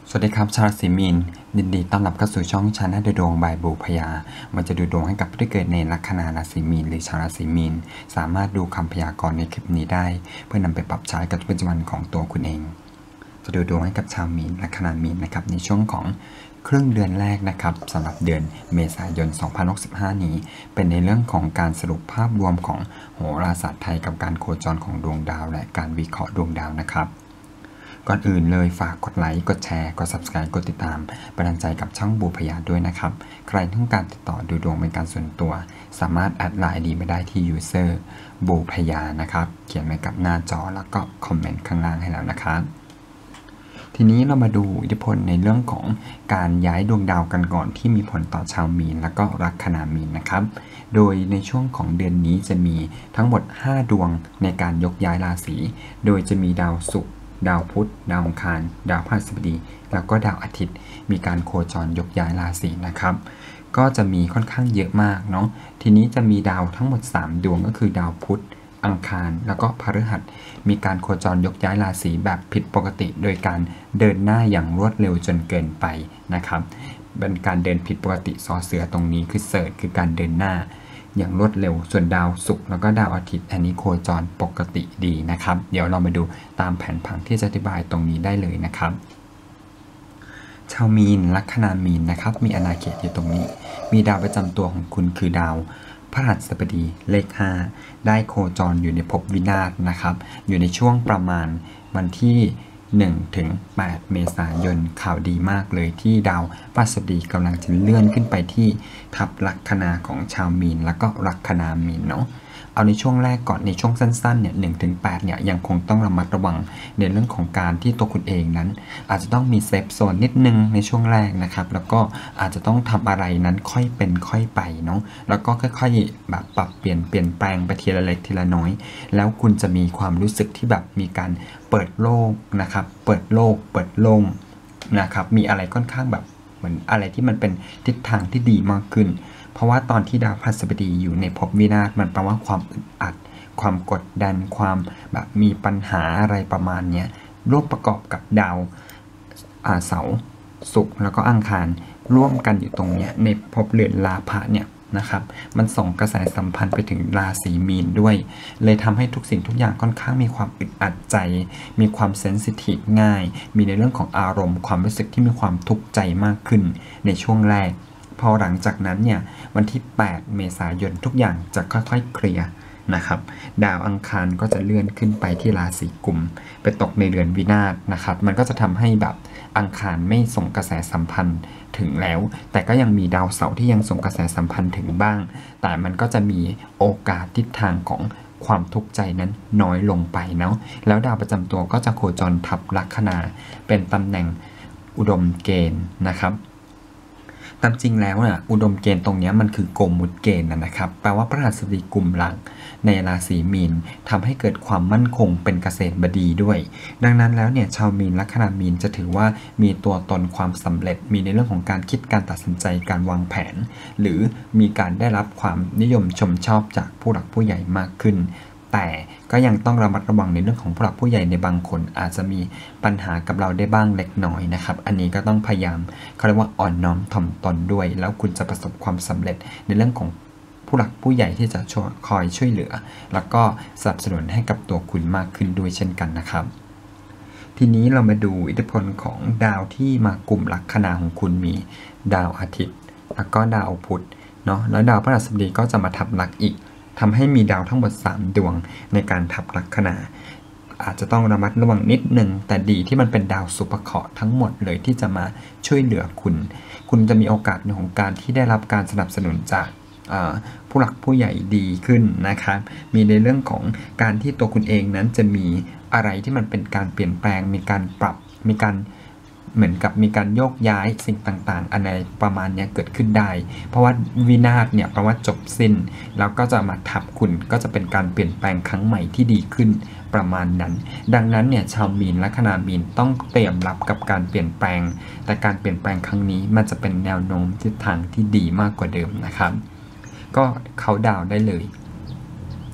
สวัสดีครับชาวราศีมีนยินดีต้อนรับเข้าสู่ช่องชาแนลดูดวงบายบูพยามันจะดูดวงให้กับผู้ที่เกิดในลัคนาราศีมีนหรือชาวราศีมีนสามารถดูคำพยากรณ์ในคลิปนี้ได้เพื่อนำไปปรับใช้กับปัจจุบันของตัวคุณเองจะดูดวงให้กับชาวมีนลัคนามีนนะครับในช่วงของครึ่งเดือนแรกนะครับสำหรับเดือนเมษายน 2065 นี้เป็นในเรื่องของการสรุปภาพรวมของโหราศาสตร์ไทยกับการโคจรของดวงดาวและการวิเคราะห์ดวงดาวนะครับก่อนอื่นเลยฝากกดไลค์กดแชร์กด Subscribe กดติดตามเป็นกำลังใจกับช่องบูพยาด้วยนะครับใครต้องการติดต่อดูดวงเป็นการส่วนตัวสามารถแอดไลน์ดีมาได้ที่ user บูพยานะครับเขียนไว้กับหน้าจอแล้วก็คอมเมนต์ข้างล่างให้แล้วนะครับทีนี้เรามาดูอิทธิพลในเรื่องของการย้ายดวงดาวกันก่อนที่มีผลต่อชาวมีนแล้วก็ลัคนามีนนะครับโดยในช่วงของเดือนนี้จะมีทั้งหมด5ดวงในการยกย้ายราศีโดยจะมีดาวศุกร์ดาวพุธดาวอังคารดาวพฤหัสบดีแล้วก็ดาวอาทิตย์มีการโคจรยกย้ายราศีนะครับก็จะมีค่อนข้างเยอะมากเนาะทีนี้จะมีดาวทั้งหมด3ดวงก็คือดาวพุธอังคารแล้วก็พฤหัสมีการโคจรยกย้ายราศีแบบผิดปกติโดยการเดินหน้าอย่างรวดเร็วจนเกินไปนะครับเป็นการเดินผิดปกติซอเสือตรงนี้คือเสิร์ชคือการเดินหน้าอย่างรวดเร็วส่วนดาวศุกร์แล้วก็ดาวอาทิตย์อันนี้โคจรปกติดีนะครับเดี๋ยวเรามาดูตามแผนผังที่จะอธิบายตรงนี้ได้เลยนะครับชาวมีนลัคนามีนนะครับมีอาณาเขตอยู่ตรงนี้มีดาวประจำตัวของคุณคือดาวพฤหัสบดีเลข5ได้โคจรอยู่ในภพวินาศนะครับอยู่ในช่วงประมาณวันที่1 ถึง 8 เมษายนข่าวดีมากเลยที่ดาวพฤหัสบดีกำลังจะเลื่อนขึ้นไปที่ทับลัคนาของชาวมีนแล้วก็ลัคนามีนเนาะเอาในช่วงแรกก่อนในช่วงสั้นๆเนี่ย1 ถึง 8เนี่ยยังคงต้องระมัดระวังในเรื่องของการที่ตัวคุณเองนั้นอาจจะต้องมีเซฟโซนนิดนึงในช่วงแรกนะครับแล้วก็อาจจะต้องทำอะไรนั้นค่อยเป็นค่อยไปเนาะแล้วก็ค่อยๆแบบปรับเปลี่ยนแปลงไปทีละเล็กทีละน้อยแล้วคุณจะมีความรู้สึกที่แบบมีการเปิดโลกนะครับเปิดโลกเปิดโล่งนะครับมีอะไรค่อนข้างแบบเหมือนอะไรที่มันเป็นทิศทางที่ดีมากขึ้นเพราะว่าตอนที่ดาวพฤหัสบดีอยู่ในภพวินาศมันแปลว่าความอึดอัดความกดดันความแบบมีปัญหาอะไรประมาณนี้ร่วมประกอบกับดาวเสาร์ศุกร์แล้วก็อังคารร่วมกันอยู่ตรงนี้ในภพเรือนลาภะเนี่ยนะครับมันส่งกระแสสัมพันธ์ไปถึงราศีมีนด้วยเลยทำให้ทุกสิ่งทุกอย่างค่อนข้างมีความอึดอัดใจมีความเซนซิทีฟง่ายมีในเรื่องของอารมณ์ความรู้สึกที่มีความทุกข์ใจมากขึ้นในช่วงแรกพอหลังจากนั้นเนี่ยวันที่8 เมษายนทุกอย่างจะค่อยๆเคลียร์นะครับดาวอังคารก็จะเลื่อนขึ้นไปที่ราศีกุมไปตกในเรือนวินาศนะครับมันก็จะทำให้แบบอังคารไม่ส่งกระแสสัมพันธ์ถึงแล้วแต่ก็ยังมีดาวเสาร์ที่ยังส่งกระแสสัมพันธ์ถึงบ้างแต่มันก็จะมีโอกาสทิศทางของความทุกข์ใจนั้นน้อยลงไปเนาะแล้วดาวประจำตัวก็จะโคจรทับลัคนาเป็นตำแหน่งอุดมเกณฑ์นะครับตามจริงแล้วน่ะอุดมเกณฑ์ตรงนี้มันคือโกมุตเกณฑ์นะครับแปลว่าพฤหัสบดีกุมหลังในราศีมีนทำให้เกิดความมั่นคงเป็นเกษตรบดีด้วยดังนั้นแล้วเนี่ยชาวมีนลัคนามีนจะถือว่ามีตัวตนความสำเร็จมีในเรื่องของการคิดการตัดสินใจการวางแผนหรือมีการได้รับความนิยมชมชอบจากผู้หลักผู้ใหญ่มากขึ้นแต่ก็ยังต้องระมัดระวังในเรื่องของผู้หลักผู้ใหญ่ในบางคนอาจจะมีปัญหากับเราได้บ้างเล็กน้อยนะครับอันนี้ก็ต้องพยายามเขาเรียกว่าอ่อนน้อมถ่อมตนด้วยแล้วคุณจะประสบความสำเร็จในเรื่องของผู้หลักผู้ใหญ่ที่จะคอยช่วยเหลือแล้วก็สนับสนุนให้กับตัวคุณมากขึ้นด้วยเช่นกันนะครับทีนี้เรามาดูอิทธิพลของดาวที่มากลุ่มลัคนาของคุณมีดาวอาทิตย์แล้วก็ดาวพุธเนาะแล้วดาวพฤหัสบดีก็จะมาทับลัคอีกทำให้มีดาวทั้งหมด3ดวงในการทับลัคนาอาจจะต้องระมัดระวังนิดนึงแต่ดีที่มันเป็นดาวสุภเคราะห์ทั้งหมดเลยที่จะมาช่วยเหลือคุณจะมีโอกาสในของการที่ได้รับการสนับสนุนจากผู้หลักผู้ใหญ่ดีขึ้นนะครับมีในเรื่องของการที่ตัวคุณเองนั้นจะมีอะไรที่มันเป็นการเปลี่ยนแปลงมีการปรับมีการเหมือนกับมีการโยกย้ายสิ่งต่างๆอะไรประมาณนี้เกิดขึ้นได้เพราะว่าวินาศเนี่ยแปลว่าจบสิ้นแล้วก็จะมาทับคุณก็จะเป็นการเปลี่ยนแปลงครั้งใหม่ที่ดีขึ้นประมาณนั้นดังนั้นเนี่ยชาวมีนลัคนามีนต้องเตรียมรับกับการเปลี่ยนแปลงแต่การเปลี่ยนแปลงครั้งนี้มันจะเป็นแนวโน้มทิศทางที่ดีมากกว่าเดิมนะครับก็เขาดาวได้เลย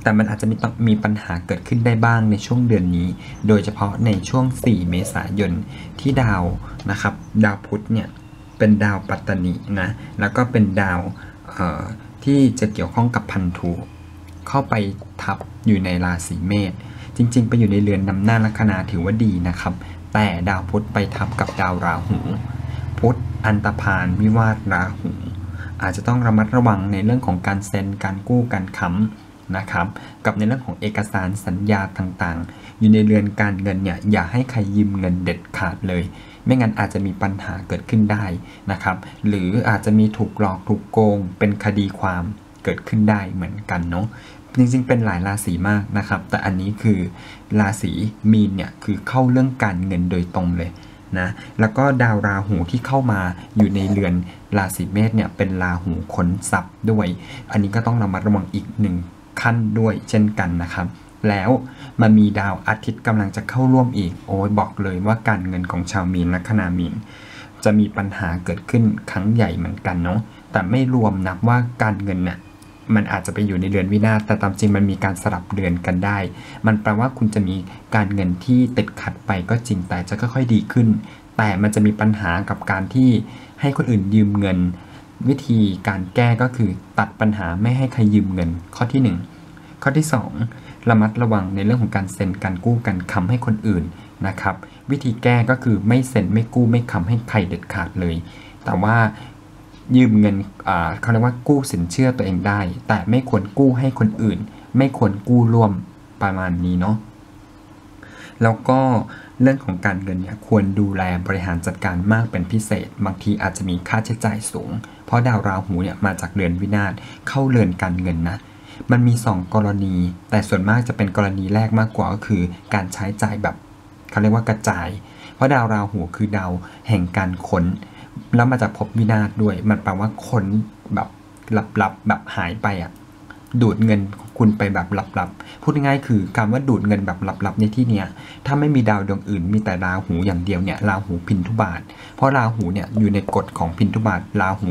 แต่มันอาจจะมีปัญหาเกิดขึ้นได้บ้างในช่วงเดือนนี้โดยเฉพาะในช่วง4เมษายนที่ดาวนะครับดาวพุธเนี่ยเป็นดาวปัตตนินะแล้วก็เป็นดาวที่จะเกี่ยวข้องกับพันธุเข้าไปทับอยู่ในราศีเมษจริงๆไปอยู่ในเรือนนำหน้าลัคนาถือว่าดีนะครับแต่ดาวพุธไปทับกับดาวราหูพุธอันตพาลวิวาทราหูอาจจะต้องระมัดระวังในเรื่องของการเซ็นการกู้การค้ำนะครับกับในเรื่องของเอกสารสัญญาต่างๆอยู่ในเรือนการเงินเนี่ยอย่าให้ใครยืมเงินเด็ดขาดเลยไม่งั้นอาจจะมีปัญหาเกิดขึ้นได้นะครับหรืออาจจะมีถูกหลอกถูกโกงเป็นคดีความเกิดขึ้นได้เหมือนกันเนาะจริงๆเป็นหลายราศีมากนะครับแต่อันนี้คือราศีมีนเนี่ยคือเข้าเรื่องการเงินโดยตรงเลยนะแล้วก็ดาวราหูที่เข้ามาอยู่ในเรือนราศีเมษเนี่ยเป็นราหูขนทรัพย์ด้วยอันนี้ก็ต้องระมัดระวังอีกหนึ่งขั้นด้วยเช่นกันนะครับแล้วมันมีดาวอาทิตย์กำลังจะเข้าร่วมอีกโอ้ยบอกเลยว่าการเงินของชาวมีนลัคนามีนจะมีปัญหาเกิดขึ้นครั้งใหญ่เหมือนกันเนาะแต่ไม่รวมนับว่าการเงินเนี่ยมันอาจจะไปอยู่ในเรือนวินาศแต่ตามจริงมันมีการสลับเรือนกันได้มันแปลว่าคุณจะมีการเงินที่ติดขัดไปก็จริงแต่จะค่อยๆดีขึ้นแต่มันจะมีปัญหากับการที่ให้คนอื่นยืมเงินวิธีการแก้ก็คือตัดปัญหาไม่ให้ใครยืมเงินข้อที่1ข้อที่2ระมัดระวังในเรื่องของการเซ็นการกู้การค้ำให้คนอื่นนะครับวิธีแก้ก็คือไม่เซ็นไม่กู้ไม่ค้ำให้ใครเด็ดขาดเลยแต่ว่ายืมเงินเขาเรียกว่ากู้สินเชื่อตัวเองได้แต่ไม่ควรกู้ให้คนอื่นไม่ควรกู้ร่วมประมาณนี้เนาะแล้วก็เรื่องของการเงินเนี่ยควรดูแลบริหารจัดการมากเป็นพิเศษบางทีอาจจะมีค่าใช้จ่ายสูงเพราะดาวราหูเนี่ยมาจากเรือนวินาศเข้าเรือนการเงินนะมันมี2กรณีแต่ส่วนมากจะเป็นกรณีแรกมากกว่าก็คือการใช้จ่ายแบบเขาเรียกว่ากระจายเพราะดาวราหูคือดาวแห่งการค้นแล้วมาจากภพวินาศด้วยมันแปลว่าค้นแบบลับๆแบบหายไปดูดเงินคุณไปแบบลับๆพูดง่ายๆคือคำว่าดูดเงินแบบลับๆในที่เนี้ยถ้าไม่มีดาวดวงอื่นมีแต่ราหูอย่างเดียวเนี่ยราหูพินทุบาทเพราะราหูเนี่ยอยู่ในกฎของพินทุบาทราหู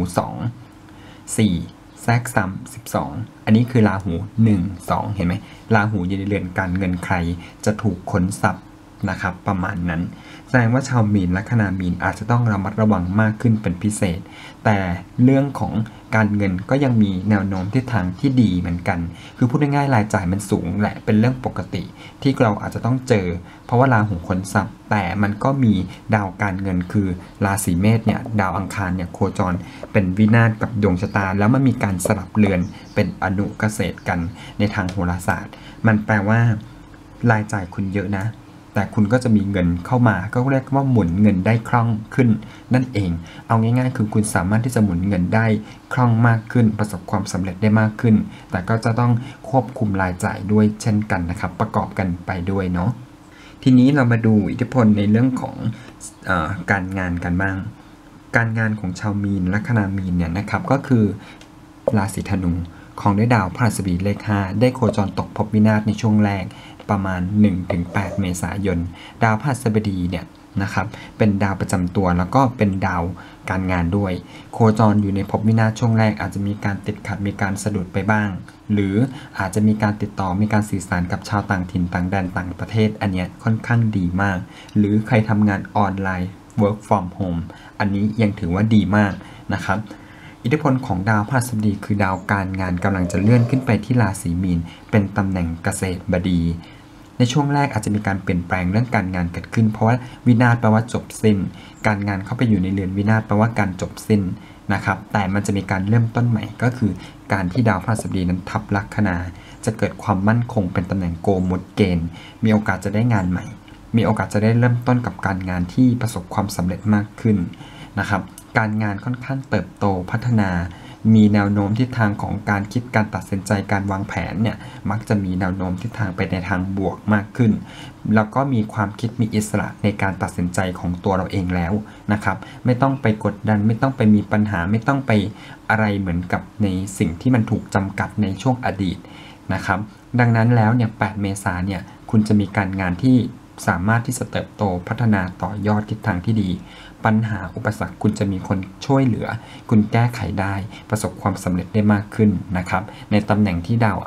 2 4แทรกซ้ำ12อันนี้คือราหู1 2เห็นไหมราหูอยู่ในเรือนการเงินใครจะถูกค้นทรัพย์นะครับประมาณนั้นแสดงว่าชาวมีนลัคนามีนอาจจะต้องระมัดระวังมากขึ้นเป็นพิเศษแต่เรื่องของการเงินก็ยังมีแนวโน้มทิศทางที่ดีเหมือนกันคือพูดง่ายๆรายจ่ายมันสูงแหละเป็นเรื่องปกติที่เราอาจจะต้องเจอเพราะว่าราหูค้นทรัพย์แต่มันก็มีดาวการเงินคือราศีเมษเนี่ยดาวอังคารเนี่ยโคจรเป็นวินาศกับดวงชะตาแล้วมันมีการสลับเรือนเป็นอนุเกษตรกันในทางโหราศาสตร์มันแปลว่ารายจ่ายคุณเยอะนะแต่คุณก็จะมีเงินเข้ามาก็เรียกว่าหมุนเงินได้คล่องขึ้นนั่นเองเอาง่ายๆคือคุณสามารถที่จะหมุนเงินได้คล่องมากขึ้นประสบความสำเร็จได้มากขึ้นแต่ก็จะต้องควบคุมรายจ่ายด้วยเช่นกันนะครับประกอบกันไปด้วยเนาะทีนี้เรามาดูอิทธิพลในเรื่องของการงานกันบ้างการงานของชาวมีนลัคนามีนเนี่ยนะครับก็คือราศีธนูของด้วยดาวพฤหัสบดีเลข5ได้โคจรตกภพวินาศในช่วงแรกประมาณ 1-8 เมษายนดาวพฤหัสบดีเนี่ยนะครับเป็นดาวประจำตัวแล้วก็เป็นดาวการงานด้วยโคจรอยู่ในภพวินาศช่วงแรกอาจจะมีการติดขัดมีการสะดุดไปบ้างหรืออาจจะมีการติดต่อมีการสื่อสารกับชาวต่างถิ่นต่างแดนต่างประเทศอันเนี้ยค่อนข้างดีมากหรือใครทำงานออนไลน์ work from home อันนี้ยังถือว่าดีมากนะครับอิทธิพลของดาวพฤหัสบดีคือดาวการงานกำลังจะเลื่อนขึ้นไปที่ราศีมีนเป็นตำแหน่งเกษตรบดีในช่วงแรกอาจจะมีการเปลี่ยนแปลงเรื่องการงานเกิดขึ้นเพราะว่าวินาศแปลว่าจบสิ้นการงานเข้าไปอยู่ในเรือนวินาศแปลว่าการจบสิ้นนะครับแต่มันจะมีการเริ่มต้นใหม่ก็คือการที่ดาวพฤหัสบดีนั้นทับลัคนาจะเกิดความมั่นคงเป็นตำแหน่งโกมุตเกณฑ์มีโอกาสจะได้งานใหม่มีโอกาสจะได้เริ่มต้นกับการงานที่ประสบความสำเร็จมากขึ้นนะครับการงานค่อนข้างเติบโตพัฒนามีแนวโน้มทิศทางของการคิดการตัดสินใจการวางแผนเนี่ยมักจะมีแนวโน้มทิศทางไปในทางบวกมากขึ้นแล้วก็มีความคิดมีอิสระในการตัดสินใจของตัวเราเองแล้วนะครับไม่ต้องไปกดดันไม่ต้องไปมีปัญหาไม่ต้องไปอะไรเหมือนกับในสิ่งที่มันถูกจำกัดในช่วงอดีตนะครับดังนั้นแล้วเนี่ย8 เมษายนเนี่ยคุณจะมีการงานที่สามารถที่จะเติบโตพัฒนาต่อยอดทิศทางที่ดีปัญหาอุปสรรคคุณจะมีคนช่วยเหลือคุณแก้ไขได้ประสบความสำเร็จได้มากขึ้นนะครับในตำแหน่งที่ดาวพ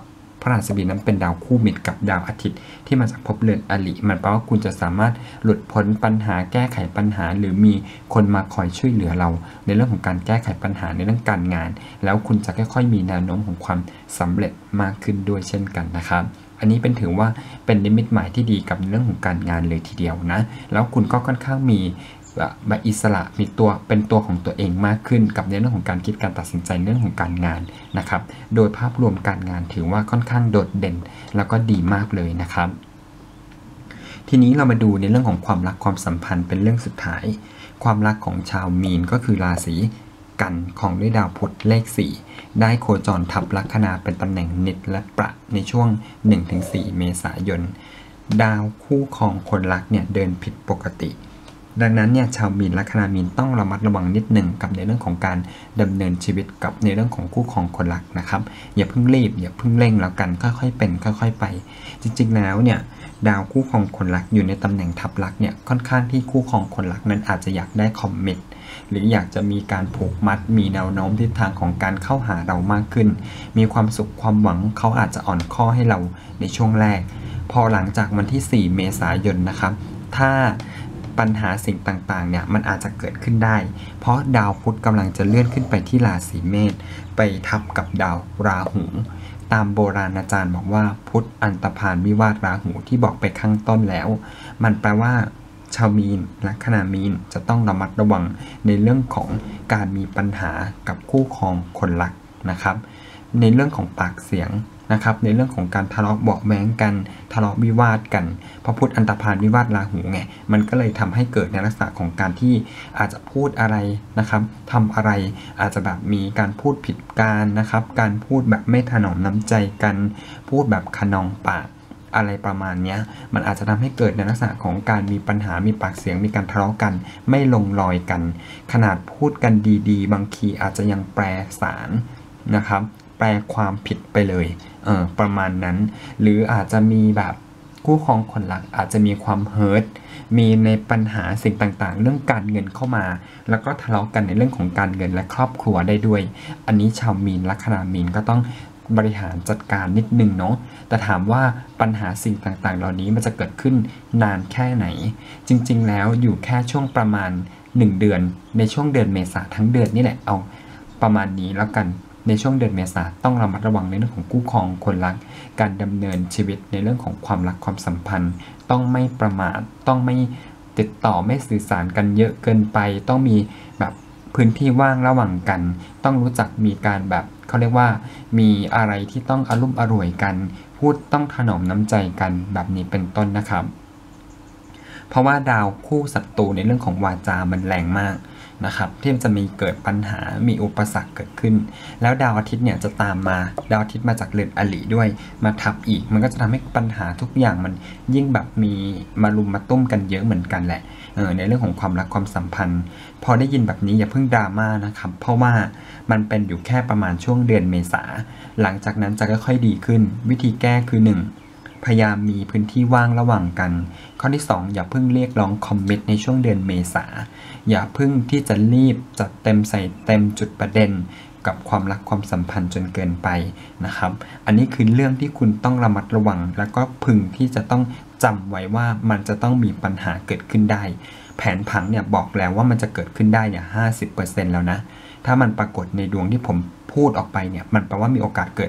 พระราศบดีนั้นเป็นดาวคู่มิตรกับดาวอาทิตย์ที่มาจากภพเรือนอริมันแปลว่าคุณจะสามารถหลุดพ้นปัญหาแก้ไขปัญหาหรือมีคนมาคอยช่วยเหลือเราในเรื่องของการแก้ไขปัญหาในเรื่องการงานแล้วคุณจะค่อยๆมีแนวโน้มของความสำเร็จมากขึ้นด้วยเช่นกันนะครับอันนี้เป็นถือว่าเป็นนิมิตหมายที่ดีกับเรื่องของการงานเลยทีเดียวนะแล้วคุณก็ค่อนข้างมีอิสระมีตัวเป็นตัวของตัวเองมากขึ้นกับในเรื่องของการคิดการตัดสินใจเรื่องของการงานนะครับโดยภาพรวมการงานถือว่าค่อนข้างโดดเด่นแล้วก็ดีมากเลยนะครับทีนี้เรามาดูในเรื่องของความรักความสัมพันธ์เป็นเรื่องสุดท้ายความรักของชาวมีนก็คือราศีกันของด้วยดาวพุธเลข4ได้โคจรทับลัคนาเป็นตำแหน่งนิดและประในช่วง 1-4 เมษายนดาวคู่ครองคนรักเนี่ยเดินผิดปกติดังนั้นเนี่ยชาวมีนลัคนามีนต้องระมัดระวังนิดหนึ่งกับในเรื่องของการดำเนินชีวิตกับในเรื่องของคู่ครองคนรักนะครับอย่าเพิ่งรีบอย่าเพิ่งเร่งแล้วกันค่อยๆเป็นค่อยๆไปจริงๆแล้วเนี่ยดาวคู่ครองคนรักอยู่ในตำแหน่งทับลักเนี่ยค่อนข้างที่คู่ครองคนรักนั้นอาจจะอยากได้คอมมิตหรืออยากจะมีการผูกมัดมีแนวโน้มทิศทางของการเข้าหาเรามากขึ้นมีความสุขความหวังเขาอาจจะอ่อนข้อให้เราในช่วงแรกพอหลังจากวันที่4 เมษายนนะครับถ้าปัญหาสิ่งต่างๆเนี่ยมันอาจจะเกิดขึ้นได้เพราะดาวพุธกำลังจะเลื่อนขึ้นไปที่ราศีเมษไปทับกับดาวราหูตามโบราณอาจารย์บอกว่าพุธอันตพาลวิวาทราหูที่บอกไปข้างต้นแล้วมันแปลว่าชาวมีนและลัคนามีนจะต้องระมัดระวังในเรื่องของการมีปัญหากับคู่ครองคนรักนะครับในเรื่องของปากเสียงนะครับในเรื่องของการทะเลาะเบาะแว้งกันทะเลาะวิวาทกันเพราะพุธอันตพาลวิวาทราหูไงมันก็เลยทำให้เกิดในลักษณะของการที่อาจจะพูดอะไรนะครับทำอะไรอาจจะแบบมีการพูดผิดการนะครับการพูดแบบไม่ถนอมน้ำใจกันพูดแบบคะนองปากอะไรประมาณนี้มันอาจจะทำให้เกิดในลักษณะของการมีปัญหามีปากเสียงมีการทะเลาะกันไม่ลงรอยกันขนาดพูดกันดีๆบางทีอาจจะยังแปรสารนะครับแปลความผิดไปเลยประมาณนั้นหรืออาจจะมีแบบคู่ครองคนรักอาจจะมีความเฮิร์ตมีในปัญหาสิ่งต่างๆเรื่องการเงินเข้ามาแล้วก็ทะเลาะกันในเรื่องของการเงินและครอบครัวได้ด้วยอันนี้ชาวมีนลัคนามีนก็ต้องบริหารจัดการนิดนึงเนาะแต่ถามว่าปัญหาสิ่งต่างๆเหล่านี้มันจะเกิดขึ้นนานแค่ไหนจริงๆแล้วอยู่แค่ช่วงประมาณ1 เดือนในช่วงเดือนเมษาทั้งเดือนนี่แหละเอาประมาณนี้แล้วกันในช่วงเดือนเมษาต้องระมัดระวังในเรื่องของคู่ครองคนรักการดำเนินชีวิตในเรื่องของความรักความสัมพันธ์ต้องไม่ประมาทต้องไม่ติดต่อไม่สื่อสารกันเยอะเกินไปต้องมีแบบพื้นที่ว่างระหว่างกันต้องรู้จักมีการแบบเขาเรียกว่ามีอะไรที่ต้องอรุ่มอร่วยกันพูดต้องถนอมน้ำใจกันแบบนี้เป็นต้นนะครับเพราะว่าดาวคู่ศัตรูในเรื่องของวาจามันแรงมากนะครับที่จะมีเกิดปัญหามีอุปสรรคเกิดขึ้นแล้วดาวอาทิตย์เนี่ยจะตามมาดาวอาทิตย์มาจากเรือนอริด้วยมาทับอีกมันก็จะทำให้ปัญหาทุกอย่างมันยิ่งแบบมีมารุมมาตุ้มกันเยอะเหมือนกันแหละในเรื่องของความรักความสัมพันธ์พอได้ยินแบบนี้อย่าเพิ่งดราม่านะครับเพราะว่ามันเป็นอยู่แค่ประมาณช่วงเดือนเมษาหลังจากนั้นจะค่อยๆดีขึ้นวิธีแก้คือ 1พยายามมีพื้นที่ว่างระหว่างกันข้อที่2อย่าเพิ่งเรียกร้องคอมมิตในช่วงเดือนเมษาอย่าเพิ่งที่จะรีบจัดเต็มใส่เต็มจุดประเด็นกับความรักความสัมพันธ์จนเกินไปนะครับอันนี้คือเรื่องที่คุณต้องระมัดระวังแล้วก็พึงที่จะต้องจำไว้ว่ามันจะต้องมีปัญหาเกิดขึ้นได้แผนผังเนี่ยบอกแล้วว่ามันจะเกิดขึ้นได้เนี่ย 50% แล้วนะถ้ามันปรากฏในดวงที่ผมพูดออกไปเนี่ยมันแปลว่ามีโอกาสเกิด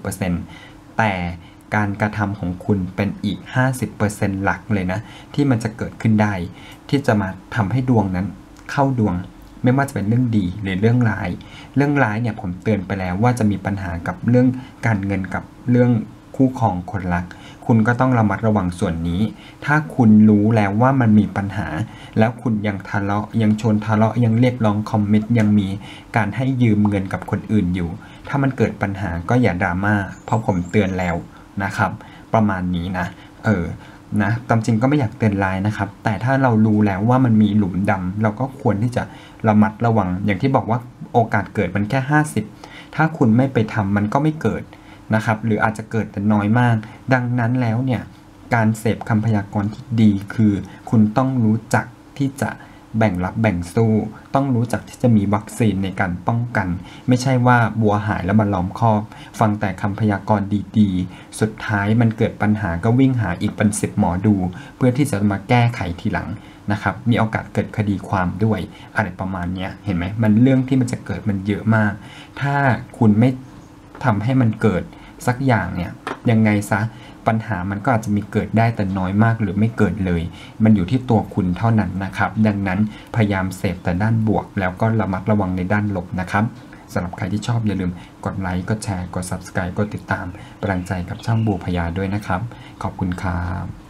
50% แต่การกระทำของคุณเป็นอีก 50% หลักเลยนะที่มันจะเกิดขึ้นได้ที่จะมาทำให้ดวงนั้นเข้าดวงไม่ว่าจะเป็นเรื่องดีหรือเรื่องร้ายเนี่ยผมเตือนไปแล้วว่าจะมีปัญหากับเรื่องการเงินกับเรื่องคู่ครองคนรักคุณก็ต้องระมัดระวังส่วนนี้ถ้าคุณรู้แล้วว่ามันมีปัญหาแล้วคุณยังทะเลาะยังชวนทะเลาะยังเรียกร้องคอมมิตยังมีการให้ยืมเงินกับคนอื่นอยู่ถ้ามันเกิดปัญหาก็อย่าดราม่าเพราะผมเตือนแล้วนะครับประมาณนี้นะนะตามจริงก็ไม่อยากเตือนร้ายนะครับแต่ถ้าเรารู้แล้วว่ามันมีหลุมดำเราก็ควรที่จะระมัดระวังอย่างที่บอกว่าโอกาสเกิดมันแค่50ถ้าคุณไม่ไปทำมันก็ไม่เกิดนะครับหรืออาจจะเกิดแต่น้อยมากดังนั้นแล้วเนี่ยการเสพคำพยากรณ์ที่ดีคือคุณต้องรู้จักที่จะแบ่งรับแบ่งสู้ต้องรู้จักที่จะมีวัคซีนในการป้องกันไม่ใช่ว่าบัวหายแล้วมาล้อมคอกฟังแต่คำพยากรณ์ดีๆสุดท้ายมันเกิดปัญหาก็วิ่งหาอีกเป็น10หมอดูเพื่อที่จะมาแก้ไขทีหลังนะครับมีโอกาสเกิดคดีความด้วยอะไรประมาณนี้เห็นไหมมันเรื่องที่มันจะเกิดมันเยอะมากถ้าคุณไม่ทำให้มันเกิดสักอย่างเนี่ยยังไงซะปัญหามันก็อาจจะมีเกิดได้แต่น้อยมากหรือไม่เกิดเลยมันอยู่ที่ตัวคุณเท่านั้นนะครับดังนั้นพยายามเสพแต่ด้านบวกแล้วก็ระมัดระวังในด้านลบนะครับสำหรับใครที่ชอบอย่าลืมกดไลค์กดแชร์กด Subscribe กดติดตามเป็นกำลังใจกับช่องบูพยาด้วยนะครับขอบคุณครับ